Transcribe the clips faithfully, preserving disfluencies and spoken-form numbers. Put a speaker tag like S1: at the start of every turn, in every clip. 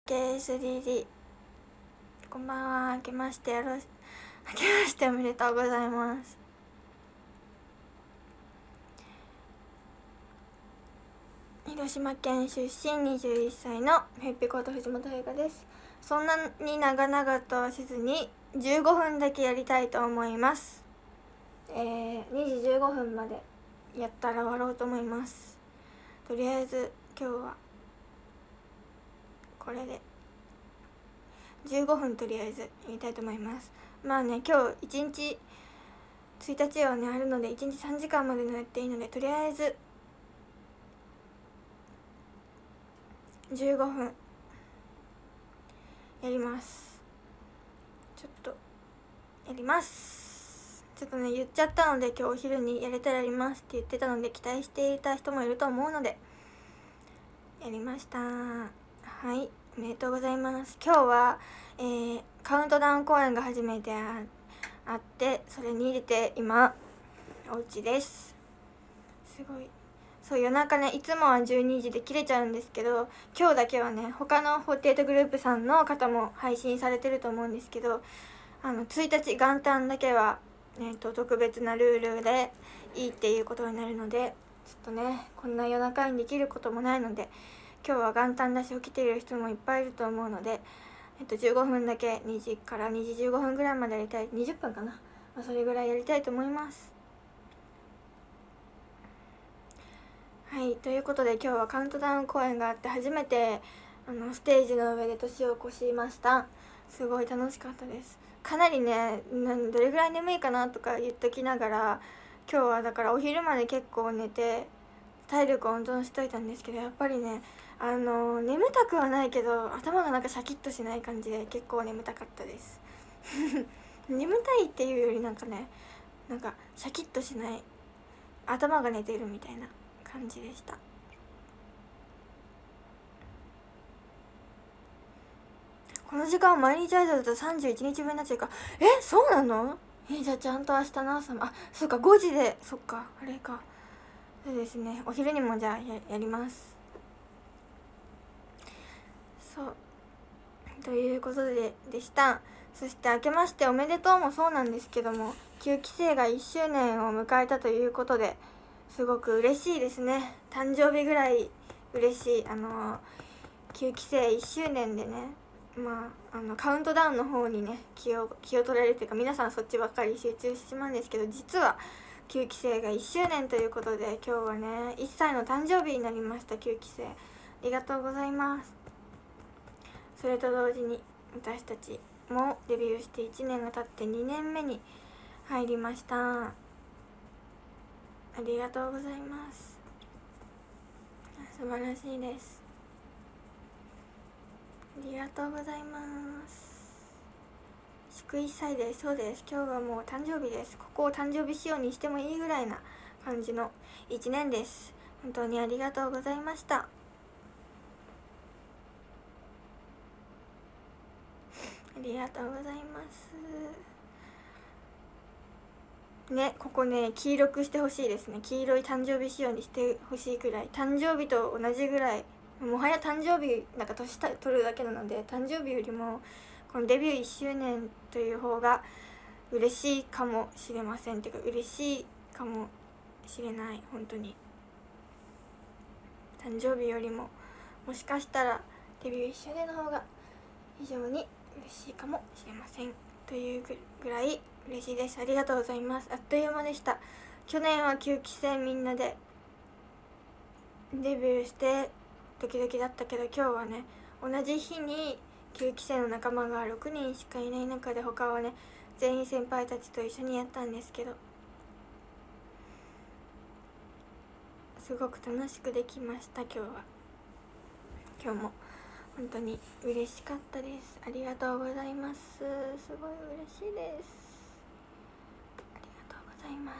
S1: ケースリーディー こんばんは。明けましてよろし明けましておめでとうございます。広島県出身にじゅういっさいのへっぴこと藤本優香です。そんなに長々とはせずにじゅうごふんだけやりたいと思います。えー、にじじゅうごふんまでやったら終わろうと思います。とりあえず今日はこれでじゅうごふんとりあえずやりたいと思います。まあね、今日いちにちついたちはねあるのでいちにちさんじかんまでのやっていいので、とりあえずじゅうごふんやります。ちょっとやります。ちょっとね言っちゃったので、今日お昼にやれたらやりますって言ってたので期待していた人もいると思うのでやりました。はい、おめでとうございます。今日は、えー、カウントダウン公演が初めて あ, あってそれに出て今お家です。すごいそう夜中ね、いつもはじゅうにじで切れちゃうんですけど、今日だけはね他のフォーティエイトグループさんの方も配信されてると思うんですけど、あのついたち元旦だけは、えー、と特別なルールでいいっていうことになるので、ちょっとねこんな夜中にできることもないので、今日は元旦だし起きている人もいっぱいいると思うので、えっと、じゅうごふんだけにじからにじじゅうごふんぐらいまでやりたい、にじゅっぷんかな、まあ、それぐらいやりたいと思います。はい、ということで今日はカウントダウン公演があって初めてあのステージの上で年を越しました。すごい楽しかったです。かなりねなんどれぐらい眠いかなとか言っときながら、今日はだからお昼まで結構寝て体力を温存しといたんですけど、やっぱりねあの眠たくはないけど頭がなんかシャキッとしない感じで結構眠たかったです眠たいっていうよりなんかねなんかシャキッとしない、頭が寝てるみたいな感じでした。この時間毎日アイドルだとさんじゅういちにちぶんになっちゃうか。えそうなの？えじゃあちゃんと明日の朝も、あそうかごじで、そっかあれか。そうですね、お昼にもじゃあ や, やります。そうということででした。そして明けましておめでとうもそうなんですけども、きゅうきせいがいっしゅうねんを迎えたということですごく嬉しいですね。誕生日ぐらい嬉しい。あのきゅうきせいいっしゅうねんでね、まあ、あのカウントダウンの方にね気を気を取られるというか、皆さんそっちばっかり集中してしまうんですけど、実はきゅうきせいがいっしゅうねんということで、今日はねいっさいの誕生日になりました。きゅうきせいありがとうございます。それと同時に私たちもデビューしていちねんが経ってにねんめに入りました。ありがとうございます。素晴らしいです。ありがとうございます。祝いっさいです。そうです、今日はもう誕生日です。ここを誕生日仕様にしてもいいぐらいな感じのいちねんです。本当にありがとうございました。ありがとうございますね。ここね黄色くしてほしいですね。黄色い誕生日仕様にしてほしいくらい、誕生日と同じぐらい、もはや誕生日なんか年取るだけなので、誕生日よりもこのデビューいっしゅうねんという方が嬉しいかもしれません。っていうか嬉しいかもしれない。本当に誕生日よりももしかしたらデビューいっしゅうねんの方が非常に嬉しいかもしれませんというぐらい嬉しいです。ありがとうございます。あっという間でした。去年はきゅうきせいみんなでデビューしてドキドキだったけど、今日はね同じ日にきゅうきせいの仲間がろくにんしかいない中で、他はね全員先輩たちと一緒にやったんですけど、すごく楽しくできました。今日は今日も本当に嬉しかったです。ありがとうございます。すごい嬉しいです。ありがとうございます。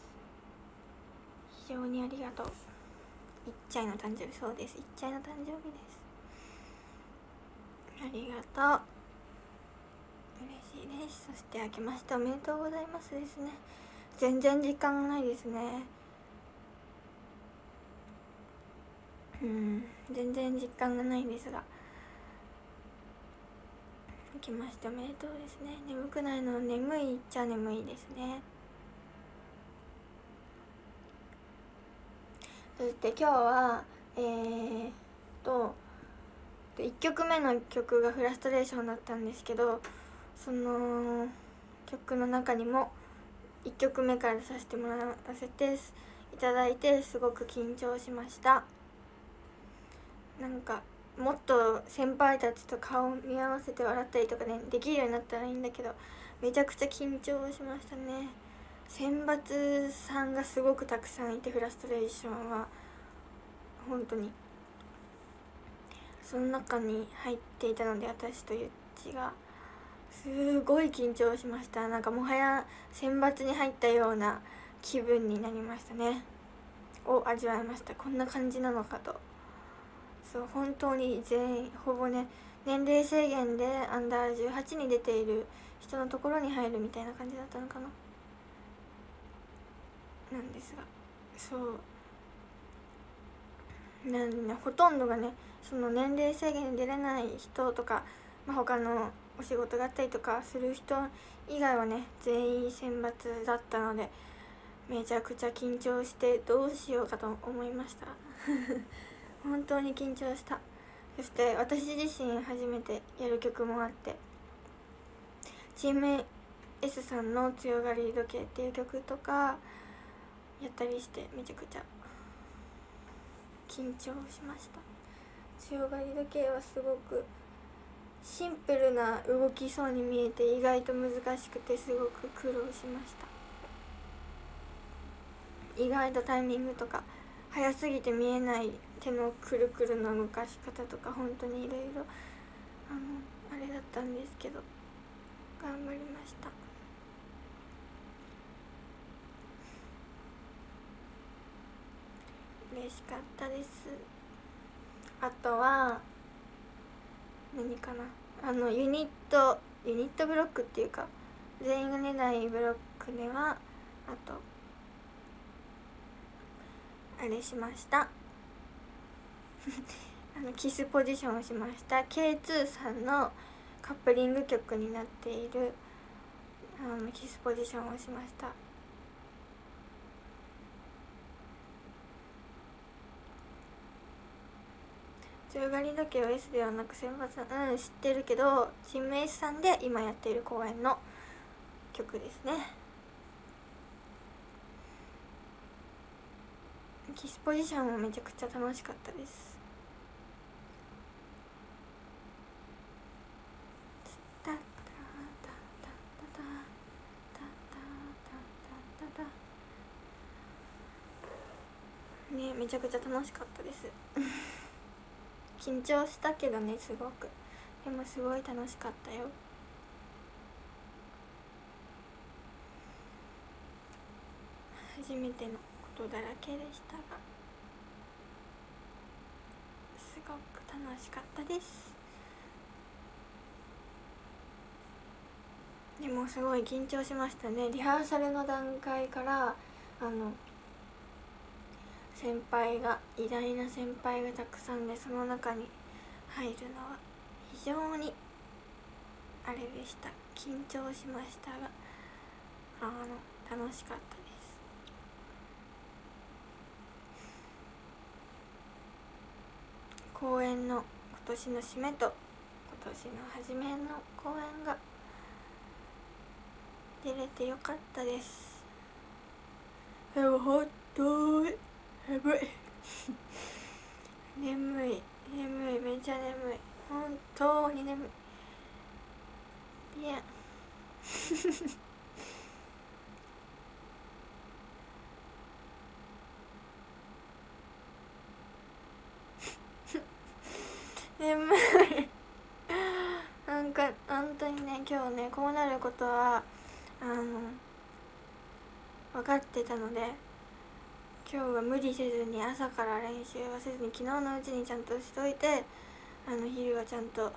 S1: 非常にありがとう。いっちゃいの誕生日、そうです、いっちゃいの誕生日です。ありがとう、嬉しいです。そして明けましておめでとうございますですね。全然実感がないですね。うん全然実感がないんですが、 明けましておめでとうですね。眠くないの？眠いっちゃ眠いですね。そして今日はえー、っといっきょくめの曲がフラストレーションだったんですけど、その曲の中にもいっきょくめからさせてもらわせていただいてすごく緊張しました。なんかもっと先輩たちと顔を見合わせて笑ったりとかねできるようになったらいいんだけど、めちゃくちゃ緊張しましたね。選抜さんがすごくたくさんいて、フラストレーションは本当にその中に入っていたので、私とゆっちがすごい緊張しました。なんかもはや選抜に入ったような気分になりましたねを味わいました。こんな感じなのかと。そう、本当に全員ほぼね、年齢制限でアンダーじゅうはちに出ている人のところに入るみたいな感じだったのかな、なんですが、そうなんほとんどがね、その年齢制限で出れない人とか、まあ、他のお仕事があったりとかする人以外はね全員選抜だったので、めちゃくちゃ緊張してどうしようかと思いました本当に緊張した。そして私自身初めてやる曲もあって、チーム S さんの「強がり時計」っていう曲とかやったりして、めちゃくちゃ緊張しました。強がり時計はすごくシンプルな動きそうに見えて意外と難しくてすごく苦労しました。意外とタイミングとか早すぎて見えない手のくるくるの動かし方とか、本当にいろいろあのあれだったんですけど頑張りました。嬉しかったです。あとは何かな、あのユニットユニットブロックっていうか全員が出ないブロックでは、あとあれしましたあのキスポジションをしました。 ケーツー さんのカップリング曲になっているあのキスポジションをしました。強がり時計は S ではなく選抜さん、うん知ってるけど、チーム S さんで今やっている公演の曲ですね。キスポジションもめちゃくちゃ楽しかったです。ね、めちゃくちゃ楽しかったです緊張したけどね、すごく。でもすごい楽しかったよ。初めてのことだらけでしたがすごく楽しかったです。でもすごい緊張しましたね。リハーサルの段階からあの先輩が偉大な先輩がたくさんで、その中に入るのは非常にあれでした。緊張しましたがあの楽しかったです。公演の今年の締めと今年の初めの公演が出れてよかったです。でも本当に眠い眠い眠いめっちゃ眠い、本当に眠い。いや眠いなんか本当にね、今日ねこうなることはあの分かってたので、今日は無理せずに朝から練習はせずに昨日のうちにちゃんとしといて、あの昼はちゃんと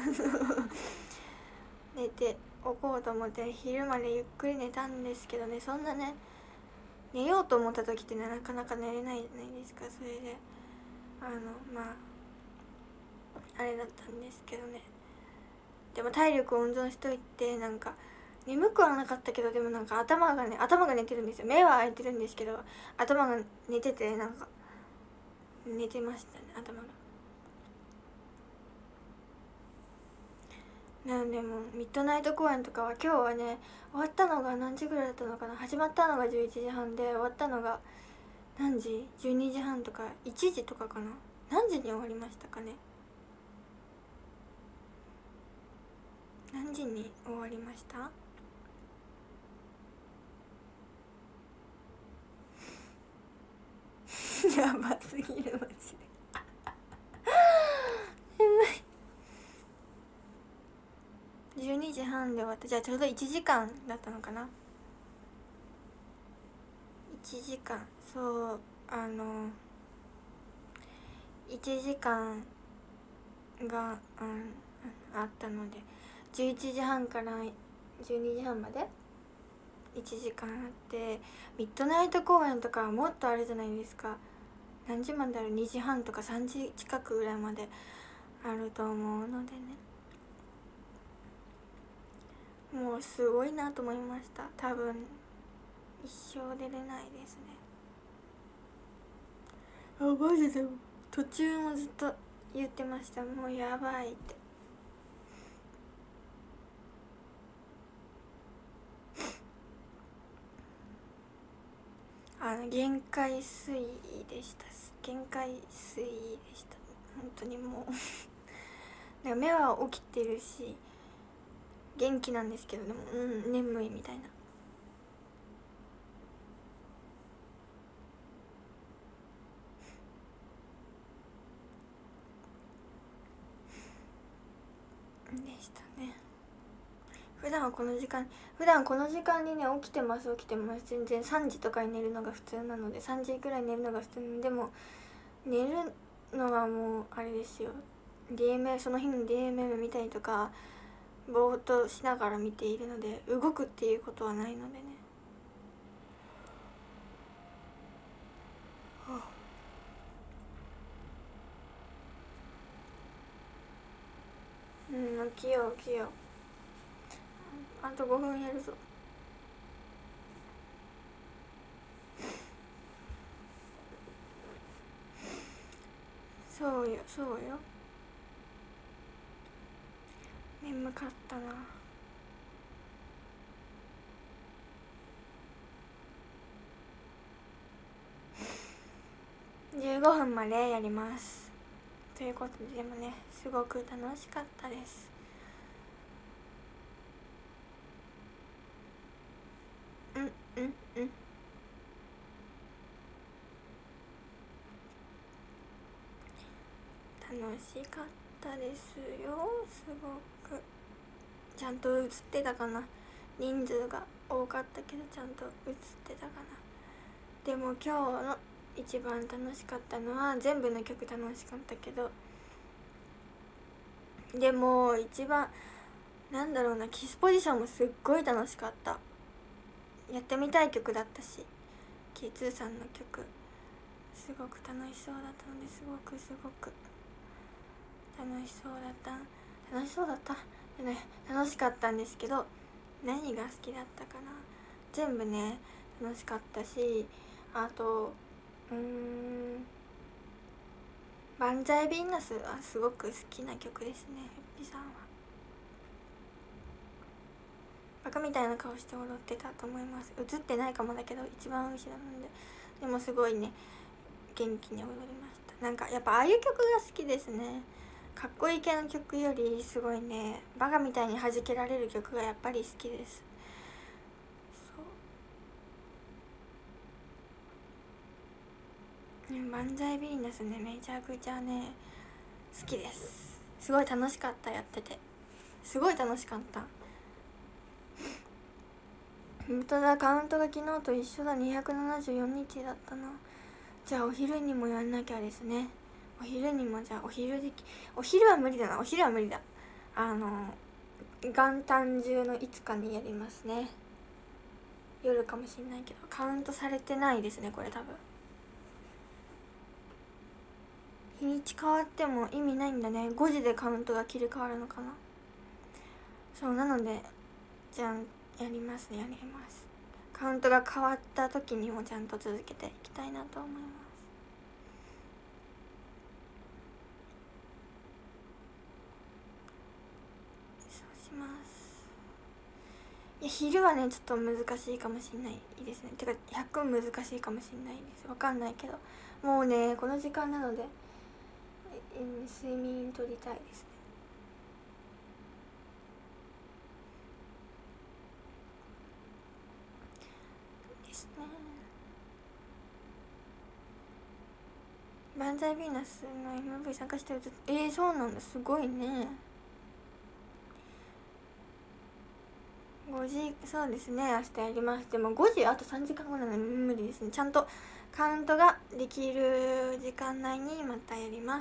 S1: 寝ておこうと思って昼までゆっくり寝たんですけどね、そんなね寝ようと思った時ってなかなか寝れないじゃないですか。それであのまああれだったんですけどね、 でも体力を温存しといて、なんか眠くはなかったけど、でもなんか頭がね頭が寝てるんですよ。目は開いてるんですけど頭が寝てて、なんか寝てましたね、頭が。なのでもうミッドナイト公演とかは今日はね、終わったのが何時ぐらいだったのかな。始まったのがじゅういちじはんで、終わったのが何時 ?じゅうにじはんとかいちじとかかな。何時に終わりましたかね。何時に終わりましたやばすぎるマジで眠い。じゅうにじはんで終わった。じゃあちょうどいちじかんだったのかな。いちじかん、そうあのいちじかんが、うん、あったのでじゅういちじはんからじゅうにじはんまでいちじかんあって、ミッドナイト公演とかはもっとあるじゃないですか。何時まである？にじはんとかさんじ近くぐらいまであると思うのでね、もうすごいなと思いました。多分一生出れないですね。あ、マジで途中もずっと言ってました。もうやばいって。あの限界水位でした。限界水位でした。本当にもう目は起きてるし元気なんですけど、でもうん眠いみたいな。でしたね。普段はこの時間普段この時間にね起きてます起きてます。全然さんじとかに寝るのが普通なので、さんじくらいに寝るのが普通なので、も寝るのはもうあれですよ。 ディーエムエル その日の ディーエムエル 見たりとかぼーっとしながら見ているので、動くっていうことはないのでね。うん起きよう起きよう。あとごふんやるぞ。そうよそうよ。眠かったな。じゅうごふんまでやりますということで、でもねすごく楽しかったです。うんうんうん楽しかったですよ。すごくちゃんと映ってたかな。人数が多かったけどちゃんと映ってたかな。でも今日の一番楽しかったのは、全部の曲楽しかったけど、でも一番なんだろうな、キスポジションもすっごい楽しかった。やってみたい曲だったし、 ケーツー さんの曲すごく楽しそうだったので、すごくすごく楽しそうだった楽しそうだったでね、楽しかったんですけど、何が好きだったかな。全部ね楽しかったし、あとうーん万歳ヴィーナスはすごく好きな曲ですね。フッピさんはバカみたいな顔して踊ってたと思います。映ってないかもだけど一番後ろなんで。でもすごいね元気に踊りました。なんかやっぱああいう曲が好きですね。かっこいい系の曲よりすごいねバカみたいに弾けられる曲がやっぱり好きです。そう、万歳ヴィーナスねめちゃくちゃね好きです。すごい楽しかった。やっててすごい楽しかった。本当だ、カウントが昨日と一緒だ。にひゃくななじゅうよっかだったな。じゃあお昼にもやんなきゃですね。お昼にもじゃあお昼時期お昼は無理だな。お昼は無理だ。あの元旦中のいつかにやりますね。夜かもしれないけどカウントされてないですねこれ多分。日にち変わっても意味ないんだね。ごじでカウントが切り替わるのかな。 そうなのでじゃんやりますやります。カウントが変わった時にもちゃんと続けていきたいなと思います。そうします。いや昼はねちょっと難しいかもしれないですね。てかひゃく難しいかもしれないです。わかんないけどもうねこの時間なので睡眠取りたいですね。ですね。万歳ヴィーナスの エムブイ 参加してるとえー、そうなんだすごいね。ごじそうですね明日やります。でもごじあとさんじかんごなので無理ですね。ちゃんとカウントができる時間内にまたやります。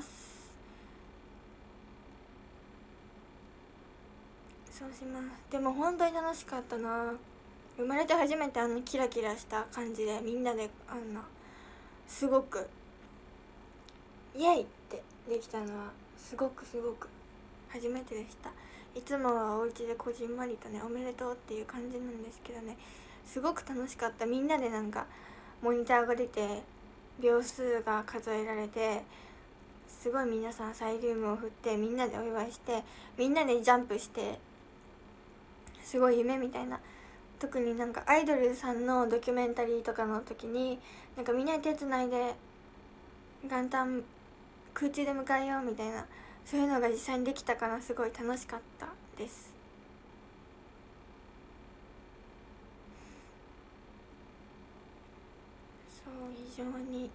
S1: そうします。でも本当に楽しかったな。生まれて初めてあのキラキラした感じでみんなであんなすごくイエイってできたのはすごくすごく初めてでした。いつもはお家でこじんまりとねおめでとうっていう感じなんですけどねすごく楽しかった。みんなでなんかモニターが出て秒数が数えられてすごい皆さんサイリウムを振ってみんなでお祝いしてみんなでジャンプしてすごい夢みたいな。特になんかアイドルさんのドキュメンタリーとかの時になんかみんなで手つないで元旦空中で迎えようみたいなそういうのが実際にできたからすごい楽しかったです。そう非常に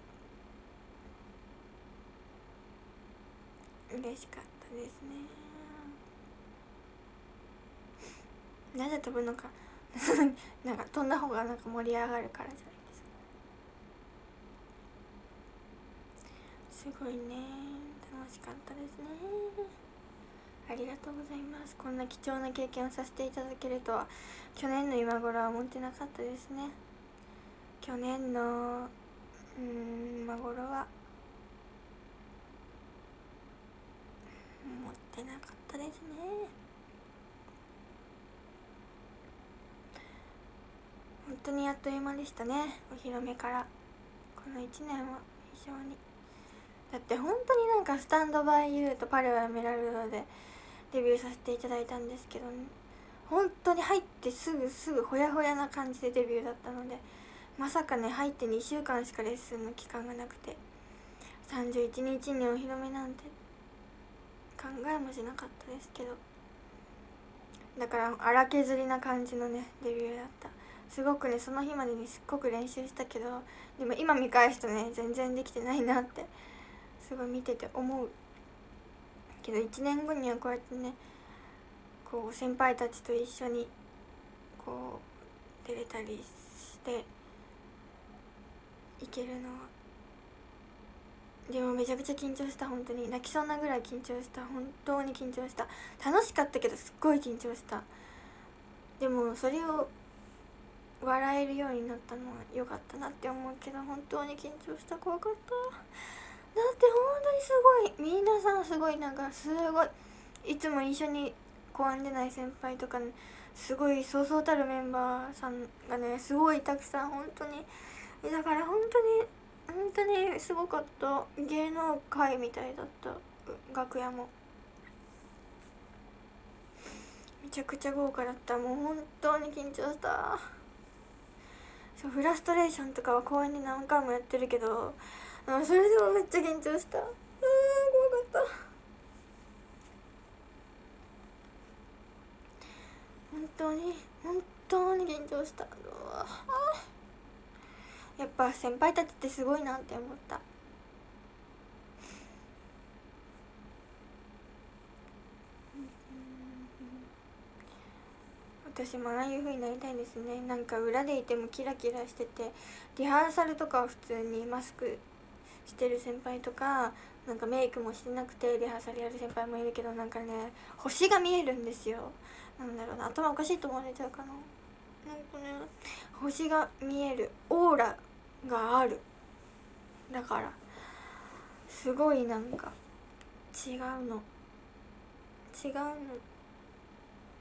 S1: 嬉しかったですね。なぜ飛ぶのかなんか飛んだ方がなんか盛り上がるからじゃないですか。すごいね楽しかったですね。ありがとうございます。こんな貴重な経験をさせていただけるとは去年の今頃は思ってなかったですね。去年のうーん今頃は思ってなかったですね。本当にあっという間でしたねお披露目からこのいちねんは非常に。だって本当になんかスタンドバイユーとパレオエメラルドでデビューさせていただいたんですけど、ね、本当に入ってすぐすぐほやほやな感じでデビューだったのでまさかね入ってにしゅうかんしかレッスンの期間がなくてさんじゅういちにちにお披露目なんて考えもしなかったですけどだから荒削りな感じのねデビューだった。すごくねその日までにすっごく練習したけどでも今見返すとね全然できてないなってすごい見てて思うけどいちねんごにはこうやってねこう先輩たちと一緒にこう出れたりしていけるのはでもめちゃくちゃ緊張した。本当に泣きそうなぐらい緊張した。本当に緊張した。楽しかったけどすっごい緊張した。でもそれを笑えるようになったのは良かったなって思うけど本当に緊張した。怖かった。だって本当にすごい皆さんすごいなんかすごいいつも一緒に公演でない先輩とか、ね、すごいそうそうたるメンバーさんがねすごいたくさん本当にだから本当に本当にすごかった。芸能界みたいだった楽屋もめちゃくちゃ豪華だった。もう本当に緊張した。そうフラストレーションとかは公演で何回もやってるけどそれでもめっちゃ緊張した。うーん怖かった本当に本当に緊張した。やっぱ先輩たちってすごいなって思った。私もああいう風になりたいですね。なんか裏でいてもキラキラしててリハーサルとかは普通にマスクしてる先輩とかなんかメイクもしてなくてリハーサルやる先輩もいるけどなんかね星が見えるんですよ。なんだろうな頭おかしいと思われちゃうかな。なんかね星が見えるオーラがある。だからすごいなんか違うの違うの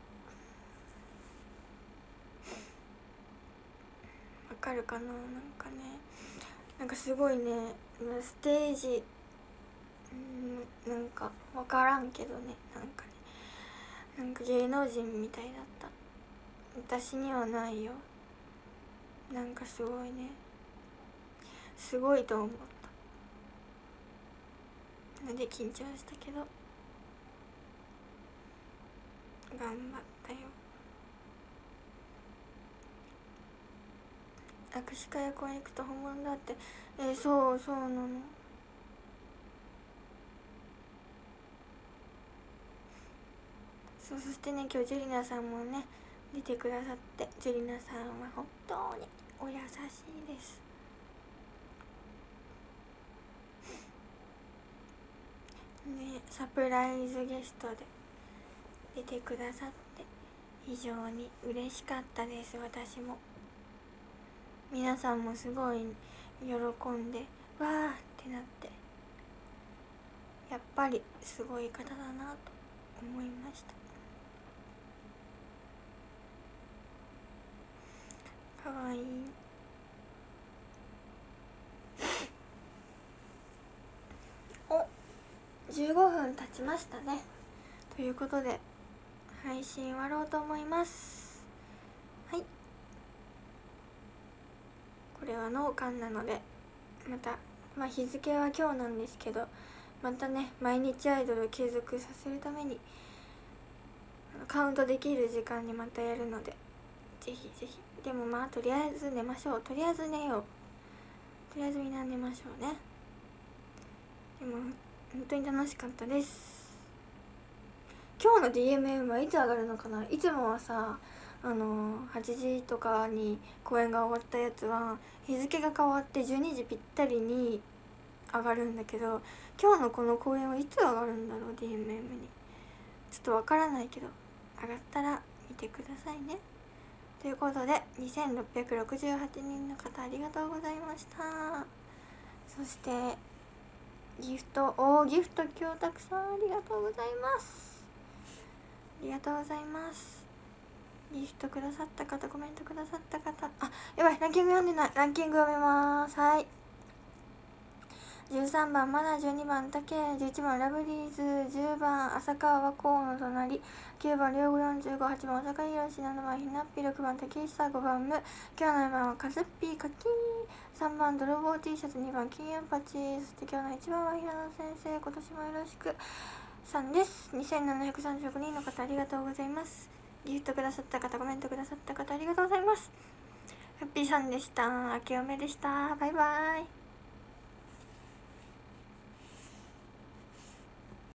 S1: かるかな。なんかね、なんかすごいねステージ、うん、なんか分からんけどね、なんかねなんか芸能人みたいだった。私にはないよ。なんかすごいね、すごいと思ったので緊張したけど頑張ったよ。握手会や婚約と本物だって。えー、そうそうなの。そう、そしてね今日ジュリナさんもね出てくださって、ジュリナさんは本当にお優しいです。ね、サプライズゲストで出てくださって非常に嬉しかったです。私も皆さんもすごい喜んでわーってなって、やっぱりすごい方だなと思いました。かわいい。お、じゅうごふん経ちましたね。ということで配信終わろうと思います。はい、これは農館なのでまた、まあ、日付は今日なんですけど、またね毎日アイドルを継続させるためにカウントできる時間にまたやるので、ぜひぜひ。でもまあとりあえず寝ましょう。とりあえず寝よう。とりあえずみんな寝ましょうね。でも本当に楽しかったです。今日の ディーエムエム はいつ上がるのかな。いつもはさ、あのはちじとかに公演が終わったやつは日付が変わってじゅうにじぴったりに上がるんだけど、今日のこの公演はいつ上がるんだろう。 ディーエムエム にちょっとわからないけど、上がったら見てくださいね。ということでにせんろっぴゃくろくじゅうはちにんの方ありがとうございました。そしてギフト、おーギフト今日たくさんありがとうございます。ありがとうございます。ギフトくださった方、コメントくださった方、あ、やばい、ランキング読んでない。ランキング読めます。はい、じゅうさんばんマナ、じゅうにばんタケ、じゅういちばんラブリーズ、じゅうばん浅川和光の隣、きゅうばん両子よんじゅうご、はちばん大阪宏、ななばんひなっぴ、ろくばん竹久、ごばんム、今日のよんばんはカズッピーカキー、さんばん泥棒 T シャツ、にばん金運パチ、そして今日のいちばんは平野先生、今年もよろしくさんです。にせんななひゃくさんじゅうごにんの方ありがとうございます。ギフトくださった方、コメントくださった方ありがとうございます。ハッピーさんでした。明けおめでした。バイバイ。